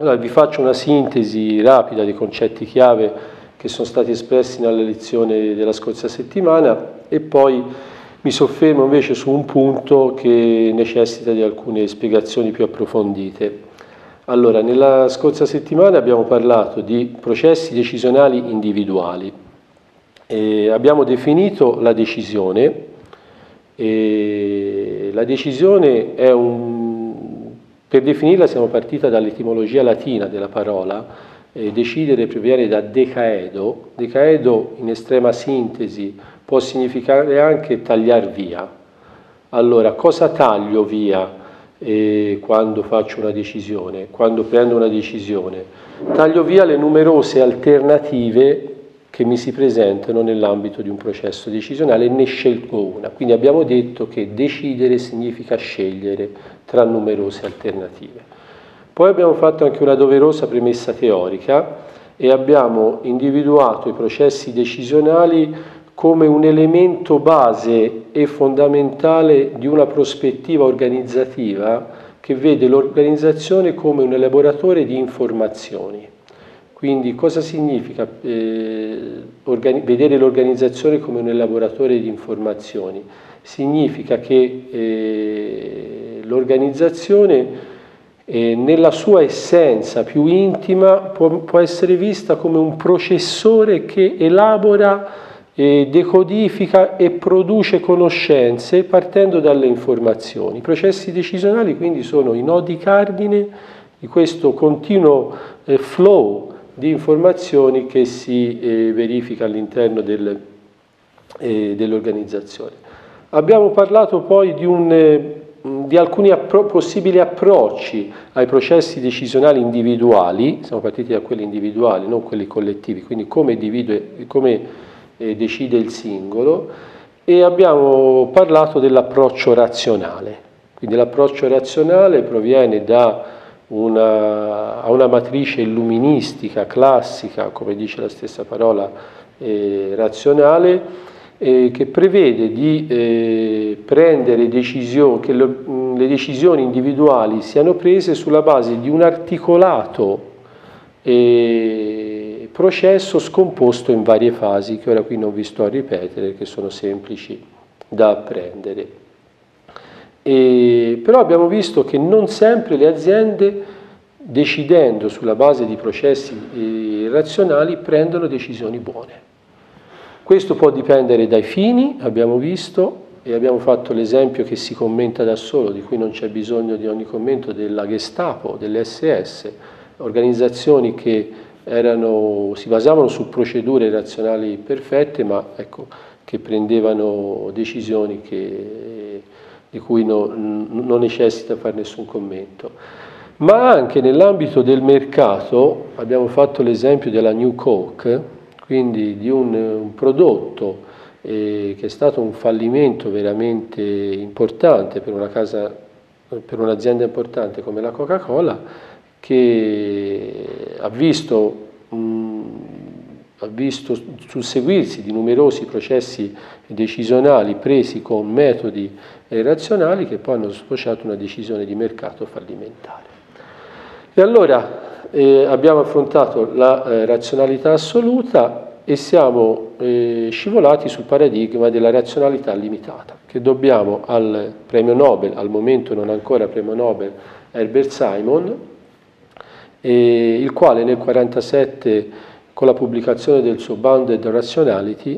Allora, vi faccio una sintesi rapida dei concetti chiave che sono stati espressi nella lezione della scorsa settimana e poi mi soffermo invece su un punto che necessita di alcune spiegazioni più approfondite. Allora, nella scorsa settimana abbiamo parlato di processi decisionali individuali e abbiamo definito la decisione. E la decisione è per definirla siamo partiti dall'etimologia latina della parola, decidere proviene da decaedo. Decaedo in estrema sintesi può significare anche tagliar via. Allora, cosa taglio via quando faccio una decisione, quando prendo una decisione? Taglio via le numerose alternative che mi si presentano nell'ambito di un processo decisionale e ne scelgo una. Quindi abbiamo detto che decidere significa scegliere tra numerose alternative. Poi abbiamo fatto anche una doverosa premessa teorica e abbiamo individuato i processi decisionali come un elemento base e fondamentale di una prospettiva organizzativa che vede l'organizzazione come un elaboratore di informazioni. Quindi cosa significa vedere l'organizzazione come un elaboratore di informazioni? Significa che l'organizzazione nella sua essenza più intima può essere vista come un processore che elabora, decodifica e produce conoscenze partendo dalle informazioni. I processi decisionali quindi sono i nodi cardine di questo continuo flow di informazioni che si verifica all'interno dell'organizzazione. Abbiamo parlato poi di alcuni possibili approcci ai processi decisionali individuali, siamo partiti da quelli individuali, non quelli collettivi, quindi come decide il singolo, e abbiamo parlato dell'approccio razionale. Quindi l'approccio razionale proviene da una matrice illuministica, classica, come dice la stessa parola razionale, che prevede di prendere decisioni, che le decisioni individuali siano prese sulla base di un articolato processo scomposto in varie fasi, che ora qui non vi sto a ripetere, che sono semplici da apprendere. Però abbiamo visto che non sempre le aziende, decidendo sulla base di processi razionali, prendono decisioni buone. Questo può dipendere dai fini, abbiamo visto, e abbiamo fatto l'esempio che si commenta da solo, di cui non c'è bisogno di ogni commento, della Gestapo, delle SS, organizzazioni che si basavano su procedure razionali perfette, ma ecco, che prendevano decisioni di cui non necessita fare nessun commento. Ma anche nell'ambito del mercato abbiamo fatto l'esempio della New Coke, quindi di un prodotto che è stato un fallimento veramente importante per un'azienda importante come la Coca-Cola, che ha visto susseguirsi di numerosi processi decisionali presi con metodi razionali che poi hanno sfociato una decisione di mercato fallimentare. E allora abbiamo affrontato la razionalità assoluta e siamo scivolati sul paradigma della razionalità limitata, che dobbiamo al premio Nobel, al momento non ancora premio Nobel, Herbert Simon, il quale nel 1947, con la pubblicazione del suo Bounded Rationality,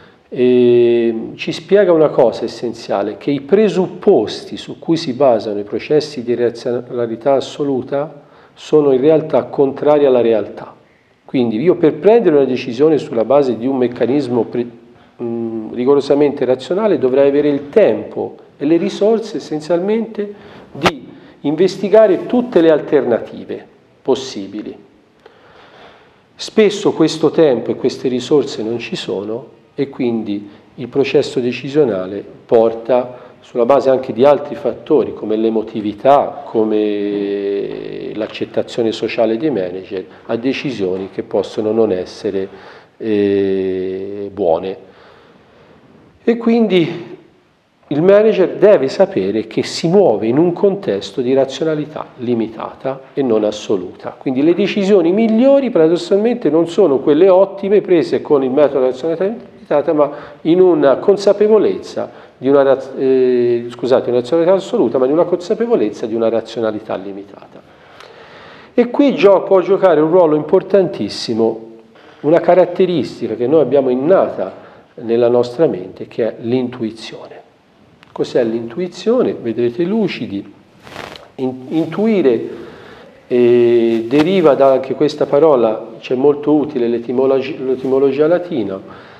ci spiega una cosa essenziale, che i presupposti su cui si basano i processi di razionalità assoluta sono in realtà contrari alla realtà. Quindi io, per prendere una decisione sulla base di un meccanismo rigorosamente razionale, dovrei avere il tempo e le risorse essenzialmente di investigare tutte le alternative possibili. Spesso questo tempo e queste risorse non ci sono e quindi il processo decisionale porta, sulla base anche di altri fattori come l'emotività, come l'accettazione sociale dei manager, a decisioni che possono non essere buone. E quindi il manager deve sapere che si muove in un contesto di razionalità limitata e non assoluta. Quindi le decisioni migliori paradossalmente non sono quelle ottime prese con il metodo di razionalità limitata, ma in una consapevolezza di una razionalità assoluta, ma in una consapevolezza di una razionalità limitata. E qui può giocare un ruolo importantissimo, una caratteristica che noi abbiamo innata nella nostra mente, che è l'intuizione. Cos'è l'intuizione? Vedrete lucidi. Intuire deriva da anche questa parola, c'è molto utile l'etimologia latina,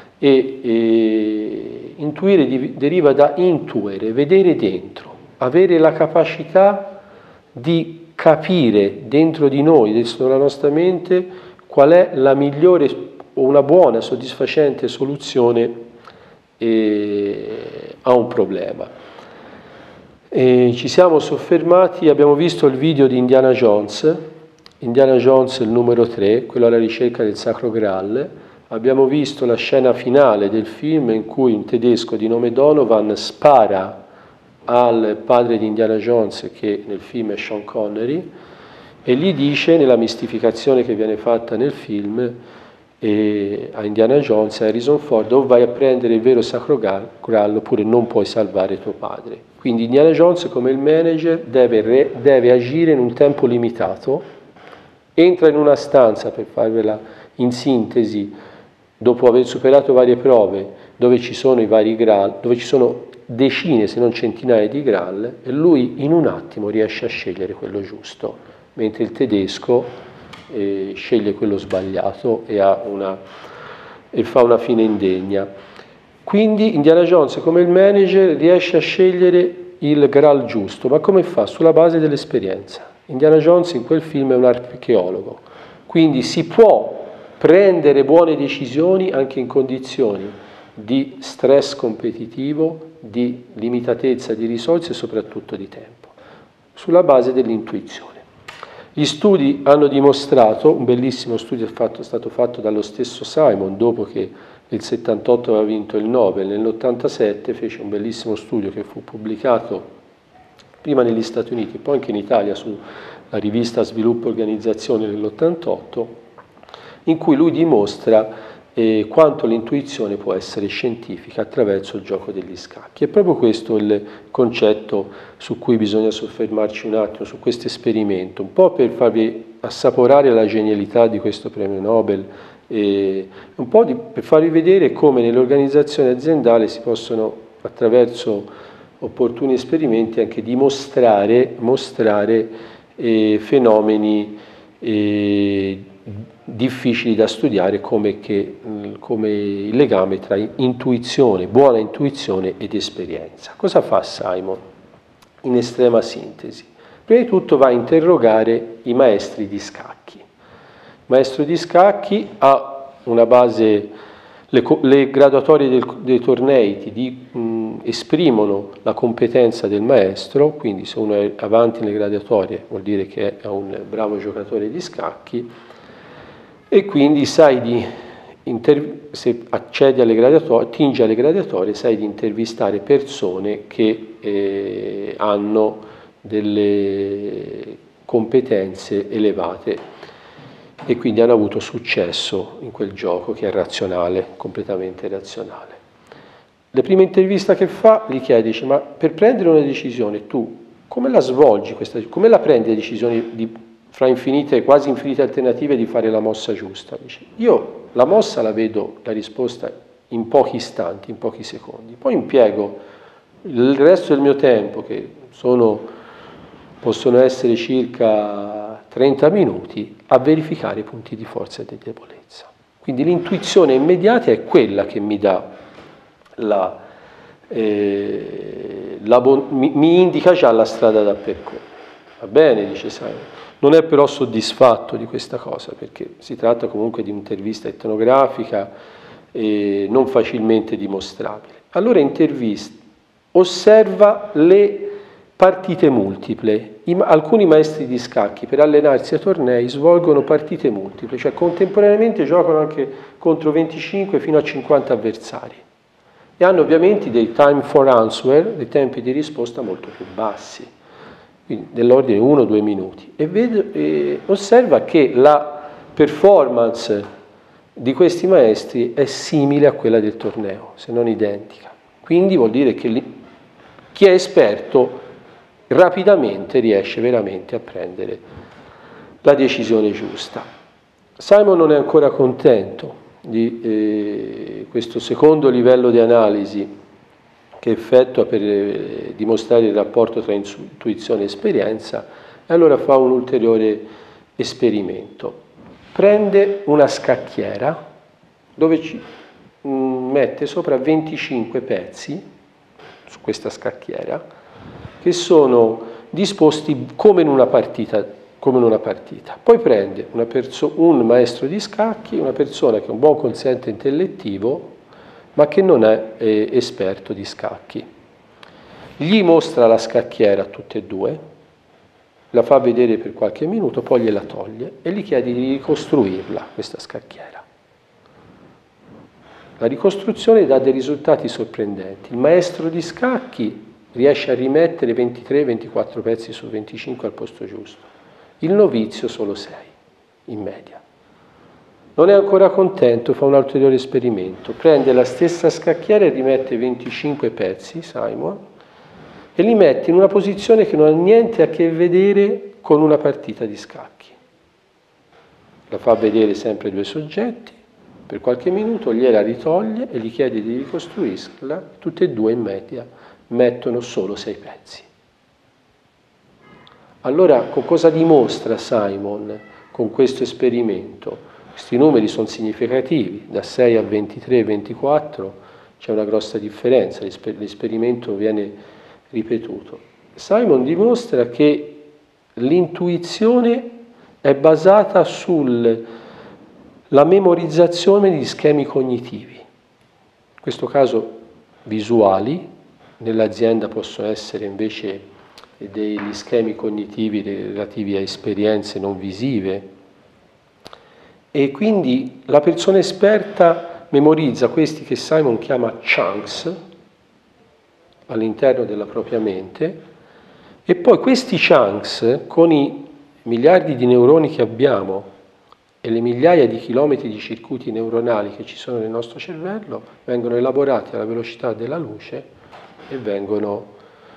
e intuire deriva da intuere, vedere dentro, avere la capacità di capire dentro di noi, dentro la nostra mente, qual è la migliore o una buona, soddisfacente soluzione a un problema. Ci siamo soffermati, abbiamo visto il video di Indiana Jones il numero 3, quello alla ricerca del Sacro Graal. Abbiamo visto la scena finale del film in cui un tedesco di nome Donovan spara al padre di Indiana Jones, che nel film è Sean Connery, e gli dice, nella mistificazione che viene fatta nel film, a Indiana Jones, a Harrison Ford, o vai a prendere il vero Sacro Graal oppure non puoi salvare tuo padre. Quindi Indiana Jones, come il manager, deve agire in un tempo limitato, entra in una stanza, per farvela in sintesi, dopo aver superato varie prove, dove ci sono i vari Graal, dove ci sono decine se non centinaia di Graal, e lui in un attimo riesce a scegliere quello giusto, mentre il tedesco sceglie quello sbagliato e fa una fine indegna. Quindi Indiana Jones, come il manager, riesce a scegliere il Graal giusto, ma come fa? Sulla base dell'esperienza. Indiana Jones in quel film è un archeologo, quindi si può prendere buone decisioni anche in condizioni di stress competitivo, di limitatezza di risorse e soprattutto di tempo, sulla base dell'intuizione. Gli studi hanno dimostrato, un bellissimo studio è stato fatto dallo stesso Simon, dopo che nel 78 aveva vinto il Nobel, nell'87 fece un bellissimo studio che fu pubblicato prima negli Stati Uniti, poi anche in Italia sulla rivista Sviluppo e Organizzazione nell'88, in cui lui dimostra quanto l'intuizione può essere scientifica attraverso il gioco degli scacchi. È proprio questo il concetto su cui bisogna soffermarci un attimo, su questo esperimento, un po' per farvi assaporare la genialità di questo premio Nobel, un po' per farvi vedere come nell'organizzazione aziendale si possono, attraverso opportuni esperimenti, anche mostrare fenomeni difficili da studiare, come il legame tra intuizione, buona intuizione ed esperienza. Cosa fa Simon? In estrema sintesi, prima di tutto va a interrogare i maestri di scacchi. Il maestro di scacchi ha una base, le graduatorie dei tornei esprimono la competenza del maestro, quindi se uno è avanti nelle graduatorie vuol dire che è un bravo giocatore di scacchi, e quindi sai se accedi alle graduatorie, tingi alle graduatorie, sai di intervistare persone che hanno delle competenze elevate e quindi hanno avuto successo in quel gioco che è razionale, completamente razionale. La prima intervista che fa gli chiede, dice, ma per prendere una decisione tu come la svolgi come la prendi la decisione fra quasi infinite alternative di fare la mossa giusta? Dice, io la mossa la vedo, la risposta in pochi istanti, in pochi secondi, poi impiego il resto del mio tempo, che possono essere circa 30 minuti, a verificare i punti di forza e di debolezza. Quindi l'intuizione immediata è quella che mi dà mi indica già la strada da percorrere. Va bene, dice Simon. Non è però soddisfatto di questa cosa, perché si tratta comunque di un'intervista etnografica non facilmente dimostrabile. Allora osserva le partite multiple. Alcuni maestri di scacchi per allenarsi ai tornei svolgono partite multiple, cioè contemporaneamente giocano anche contro 25 fino a 50 avversari. e hanno ovviamente dei time for answer, dei tempi di risposta molto più bassi, quindi dell'ordine 1-2 minuti. E osserva che la performance di questi maestri è simile a quella del torneo, se non identica. Quindi vuol dire che chi è esperto rapidamente riesce veramente a prendere la decisione giusta. Simon non è ancora contento di questo secondo livello di analisi che effettua per dimostrare il rapporto tra intuizione e esperienza, e allora fa un ulteriore esperimento. Prende una scacchiera dove mette sopra 25 pezzi su questa scacchiera che sono disposti come in una partita. Poi prende un maestro di scacchi, una persona che è un buon quoziente intellettivo ma che non è esperto di scacchi. Gli mostra la scacchiera a tutte e due, la fa vedere per qualche minuto, poi gliela toglie e gli chiede di ricostruirla, questa scacchiera. La ricostruzione dà dei risultati sorprendenti. Il maestro di scacchi riesce a rimettere 23-24 pezzi su 25 al posto giusto. Il novizio solo 6, in media. Non è ancora contento, fa un ulteriore esperimento. Prende la stessa scacchiera e rimette 25 pezzi, Simon, e li mette in una posizione che non ha niente a che vedere con una partita di scacchi. La fa vedere sempre due soggetti, per qualche minuto gliela ritoglie e gli chiede di ricostruirla, tutte e due in media mettono solo 6 pezzi. Allora, cosa dimostra Simon con questo esperimento? Questi numeri sono significativi, da 6 a 23, 24 c'è una grossa differenza, l'esperimento viene ripetuto. Simon dimostra che l'intuizione è basata sulla memorizzazione di schemi cognitivi, in questo caso visuali, nell'azienda possono essere invece degli schemi cognitivi relativi a esperienze non visive, e quindi la persona esperta memorizza questi che Simon chiama chunks all'interno della propria mente, e poi questi chunks, con i miliardi di neuroni che abbiamo e le migliaia di chilometri di circuiti neuronali che ci sono nel nostro cervello, vengono elaborati alla velocità della luce e vengono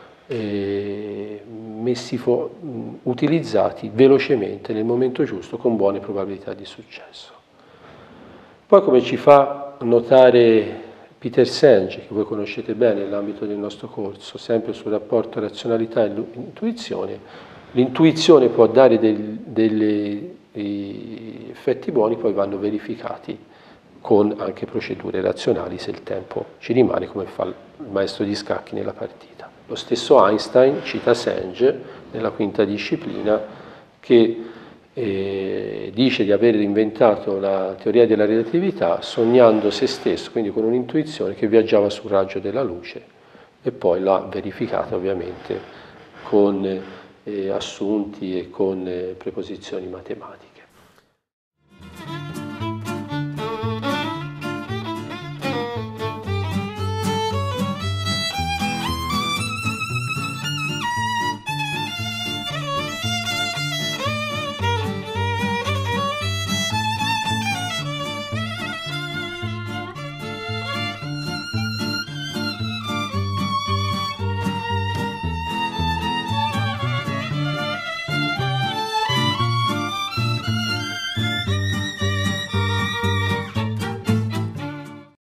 utilizzati velocemente nel momento giusto con buone probabilità di successo. Poi, come ci fa notare Peter Senge, che voi conoscete bene nell'ambito del nostro corso, sempre sul rapporto razionalità e intuizione, l'intuizione può dare degli effetti buoni, poi vanno verificati con anche procedure razionali se il tempo ci rimane, come fa il maestro di scacchi nella partita. Lo stesso Einstein cita Senge nella quinta disciplina, che dice di aver inventato la teoria della relatività sognando se stesso, quindi con un'intuizione che viaggiava sul raggio della luce, e poi l'ha verificata ovviamente con assunti e con preposizioni matematiche.